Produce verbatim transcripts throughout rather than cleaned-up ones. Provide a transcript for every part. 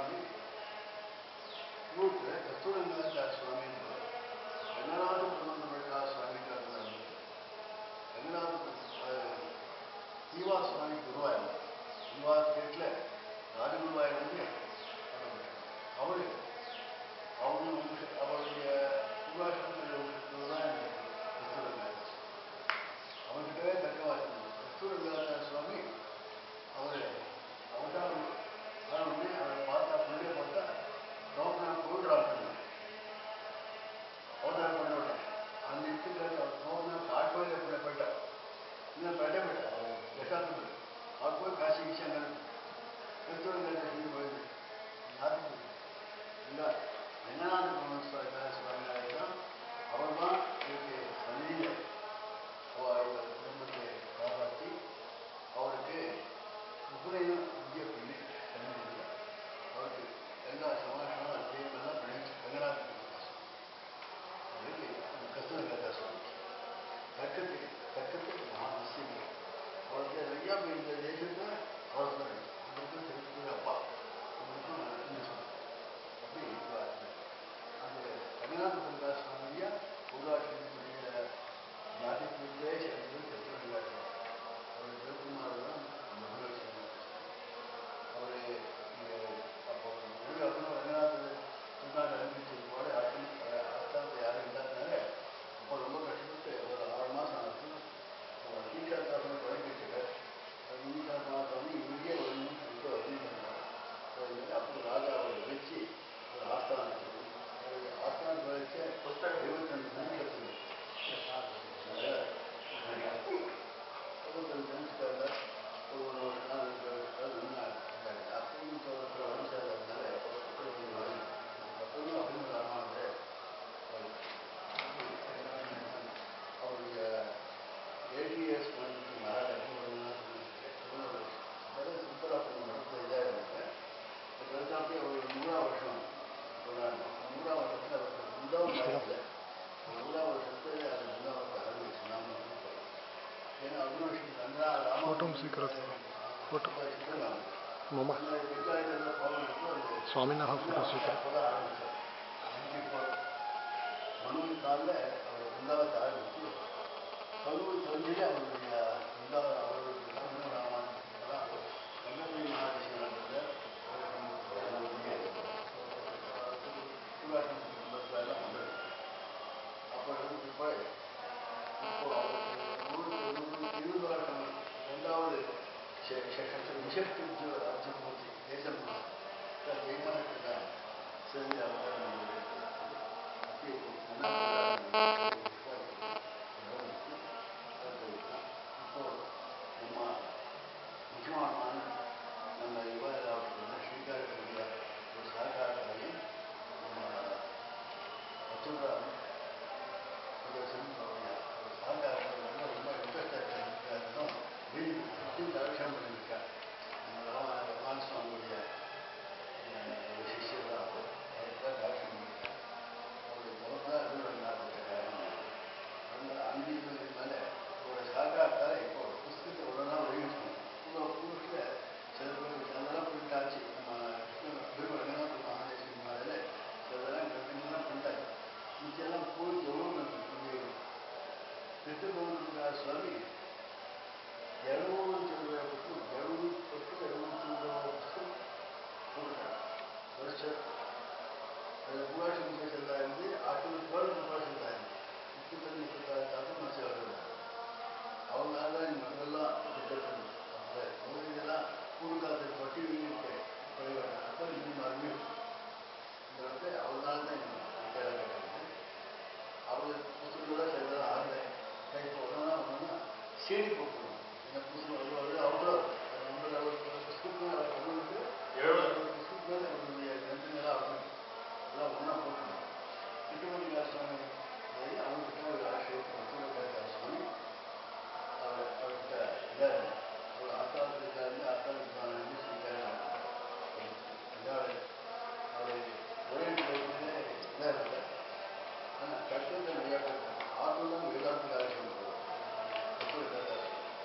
மாதிரி ஊருக்கு கஸ்தூரி RangAchArya Swami Ranganatha பிரம்மபுரா சுவாமிக்காக Ranganatha Jeeva சுவாமி குருவாயூர் ஜீவா ஸ்டேட்ல ராஜகுருவாயூர் வந்து அவரு அவரு அவருடைய உருவாசத்தில் தான் அவர்கிட்டவே தக்க வாசனம் கஸ்தூரி RangAchArya Swami அவரு அவதாரம் உடனே அவரை பார்த்தா பிள்ளைய பார்த்தா ரோகனா போடுறாங்க அவதாரம் பண்ண விட்டேன் அந்த இடத்துக்கு ரோகனா காட்பாடியில் பிள்ளை போயிட்டார் இன்னும் பெட்ட போயிட்டார் தசாத்து அவர் போய் காசி விஷயம் கஸ்தூரி RangAchArya போயிடுது யாருக்கு இல்லை ரங்கநாத சுவாமி தான் அவர் தான் இவருக்கு சந்தியில் அவரோட குடும்பத்தை காப்பாற்றி அவருக்கு உபநயனம் வித்தியை பண்ணி சந்தியில் அவருக்கு எல்லா சமாசமும் அத்தியமெல்லாம் பண்ணிச்சு ரங்கநாத அதுக்கு கஸ்தூரி RangAchArya Swami தர்க்கத்துக்கு தர்க்கத்துக்கு மகா நிச்சயம் அவருக்கு நிறையா இந்த தேசத்தை அவர் சொல்றாரு அவருக்கும் திருப்பூர் அப்பா அவருக்கும் அப்படி அந்த ரங்கநாத சுவாமியா உருவாக்கக்கூடிய ஜாதிக்குள்ளே சேர்ந்தது கஸ்தூரி RangAchArya அவர் திருக்குமார் தான் அவர் அப்போ அப்புறம் ரங்கநாத சுந்தார் அறிவிச்சிருப்போட ஆஸ்தானத்தை யாரும் இல்லாதனால அப்போ ரொம்ப கஷ்டப்பட்டு ஒரு ஆறு மாதம் ஆச்சு அவர் ஈஷாத்தாசனை தொடங்கி வச்சுட்டார் அது ஈஷாத்தாசனை இங்கேயே வரணும் இப்போ அப்படின்னு சொன்னார் அப்புறம் ராஜா அவரை வச்சு ஒரு ஆஸ்தானத்தை ஆஸ்தானத்தை வச்சு புஸ்தகம் இருபத்தி ரெண்டு நிமிஷத்துக்கு இருபத்தஞ்சு நிமிஷத்துல ஒரு ஒரு நாள் அப்பவும் சொல்ற வம்சாதனால அப்பவும் அபிநவ ராமானுஜ அவருடைய எயிட்டி இயர்ஸ் பண்ணிட்டு மகாராஜா சுப்பராப்பன் நடத்த இதாக இருந்தாங்க அதுக்காக அவர் நூறாம் வருஷம் கொண்டாங்க நூறாம் வருஷத்துல அவருக்கு முந்தாவும் காலத்தில் நூறாம் வருஷத்துல அது முந்தாவத்தை ஆரம்பிச்சு நாம ஏன்னா அபினவஷன் ரங்கா ராம फोटो मामा स्वामी ना फोटो स्वीकार மனு காலில் அவர் பிருந்தாவத்தை ஆரம்பித்து பதினோரு தொழிலே அவருடைய பிருந்தாவ அவருடைய ராமானுஜன் ரங்கபுரி மகாதேசிகனாக எல்லாம் வந்தது அப்போ இப்போ இப்போ இருபது வருஷம் ரெண்டாவது விசக்தி அர்ஜுனமூர்த்தி தேசம் ஜெயமானத்துக்கு சேர்ந்து அவதாரம் இப்போ நம்ம முக்கியமான நம்ம யுவ ஸ்ரீகாரக்கூடிய ஒரு சககாரத்தாரி நம்ம அச்சுராம் சககாரத்தில் ரொம்ப இன்ட்ரெஸ்டாக இருக்கிறதும் Adhyaksham பண்ணியிருக்கா ரமண சுவாமியுடைய சிஷியர் தான் அதுக்காக தாட்சம் பண்ணியிருக்கா அவருடைய தோற்றம் அது ரங்கநாதத்துக்காக அந்த அன்பின் மேலே ஒரு சாகாத்தால் இப்போ புஸ்தகத்தை உடனே வெளியிட்டோம் இப்போ புதுசில் சில பேர் சிலதெல்லாம் பிரிண்ட் ஆச்சு நம்ம கிருஷ்ண ரங்கநாத மகாதேசிகன் மேலே சிலதெல்லாம் கண்டிப்பாக பிரிண்ட் ஆச்சு மிச்செல்லாம் போய் எவ்வளோ கிருஷ்ண சுவாமி இரநூறு சில்லற புத்தகம் இரநூறு பத்து இரநூறு சில்லற புத்தகம் போட்டுட்டாங்க வருஷம் அதில் புகாஷம் செல்லா இருந்து ஆட்டு கோவில் புகாஷம் தான் முப்பத்தஞ்சு முப்பத்தாறு தாக்கம் மனசு வருது அவங்களால தான் இந்த மனதெல்லாம் திட்டத்தது அந்த முதல் இதெல்லாம் கூடுகாத்து பட்டி வீட்டு குறைவாங்க அப்போ இன்னும் மறுபடியும் இந்த வந்து அவங்களால தான் இந்த கேள்வி கேட்டாங்க அவங்க புத்தகங்களோட சிலதெல்லாம் ஆகலை இப்போ ஒன்றா ஒன்றுனா சேடி போட்டுருவோம் அவ்வளோ ஐம்பது அறுபது புஸ்தகம் அவருக்கு எழுபது புஸ்தகம் அவருடைய கிரந்தங்களாக ஆகணும் எல்லாம் ஒன்றா போட்டணும் திருமணிகா சுவாமி அவங்ககிட்ட ஒரு ஆசிரியர் திருமணிகா சுவாமி அவர் அவர்கிட்ட இதாக அவர் ஆஸ்தானத்துக்காக இருந்து ஆஸ்தானத்துக்கான ஸ்ரீகாரம் அதாவது அவர் ஒரே இடத்துல இதாக இல்லை ஆனால் கட்டத்தை விளையாட்டு ஆர்வம் தான் வேதாந்த ஆசியம்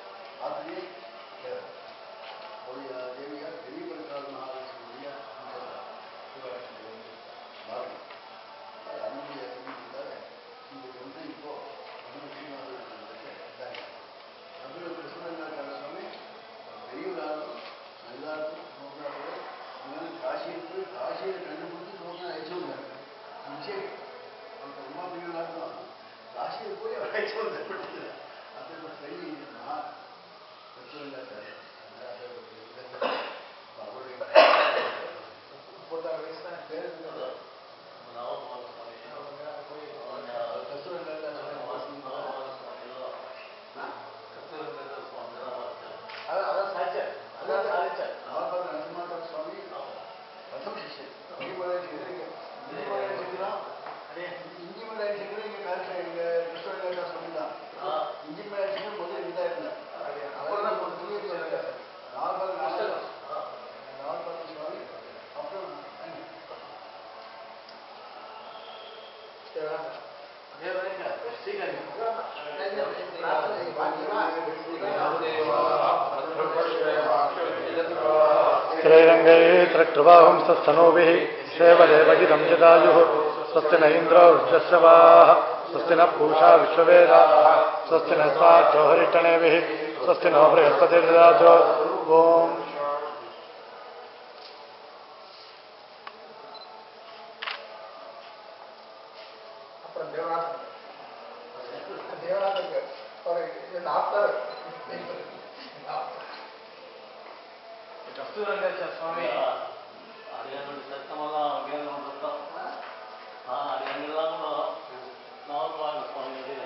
அதான் சாட்சியம் அதான் சாதிச்சார் நரசிம்மாட்ட சுவாமி பிரதம சிஷ்யன் இஞ்சி மலை சிக்கரம் இங்கே காலத்தில் எங்கள் கிருஷ்ணவேதா சொல்லி தான் இஞ்சி மலை சிக்கரம் முதல்ல இருந்தா இருந்தேன் அப்புறம் நாகபால நாகபால சுவாமி அப்புறம் श्रीरङ्गे त्रट्टुबाहुं सस्तनूभिः सेवदेवगिदं यदायुः स्वस्ति न इन्द्रो वृद्धश्रवाः स्वस्ति न पूषा विश्ववेदाः स्वस्ति न स्वार्थो हरितनेभिः स्वस्ति नो बृहस्पतिर्ददातु ओम् Kasturi RangAchArya Swami Adhyaksham சத்தமெல்லாம் அங்கேயே கொண்டுட்டோம். ஆ அது எங்கெல்லாம் கூட நாவல்பாடு சுவாமியுடைய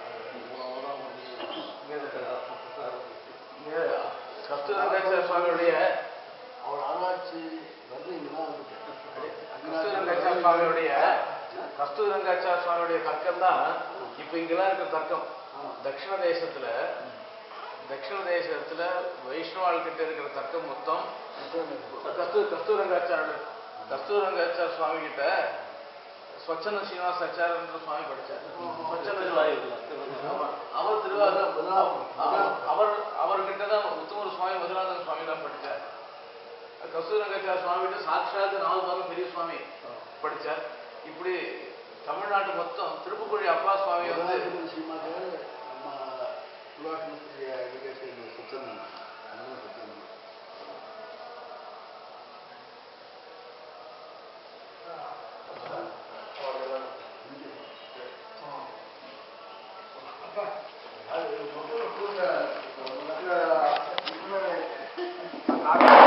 கஸ்தூரி RangAchArya சுவாமியுடைய அவர் ஆராய்ச்சி வர்றீங்கன்னா கஸ்தூரி RangAchArya சுவாமியுடைய கஸ்தூரி RangAchArya சுவாமியுடைய தர்க்கம் தான் இப்போ இங்கெல்லாம் இருக்கிற தர்க்கம். தட்சிண தேசத்துல தட்சிண தேசத்துல வைஷ்ணவாள் கிட்ட இருக்கிற தர்க்கம் மொத்தம் கஸ்தூரி கஸ்தூரி RangAchArya கஸ்தூரி RangAchArya சுவாமி கிட்ட ஸ்வச்சன ஸ்ரீனிவாச ஆச்சாரியன்ற சுவாமி படிச்சார். அவர் திருவாரூர் அவர் அவர்கிட்ட தான் உத்தமர் சுவாமி மதுராந்தக சுவாமி தான் படிச்சார். கஸ்தூரி RangAchArya சுவாமி கிட்ட சாட்சாத் நாவல்பாகம் பெரிய சுவாமி படிச்சார். இப்படி தமிழ்நாட்டு மொத்தம் திருப்புக்குழி அப்பா சுவாமி வந்து அது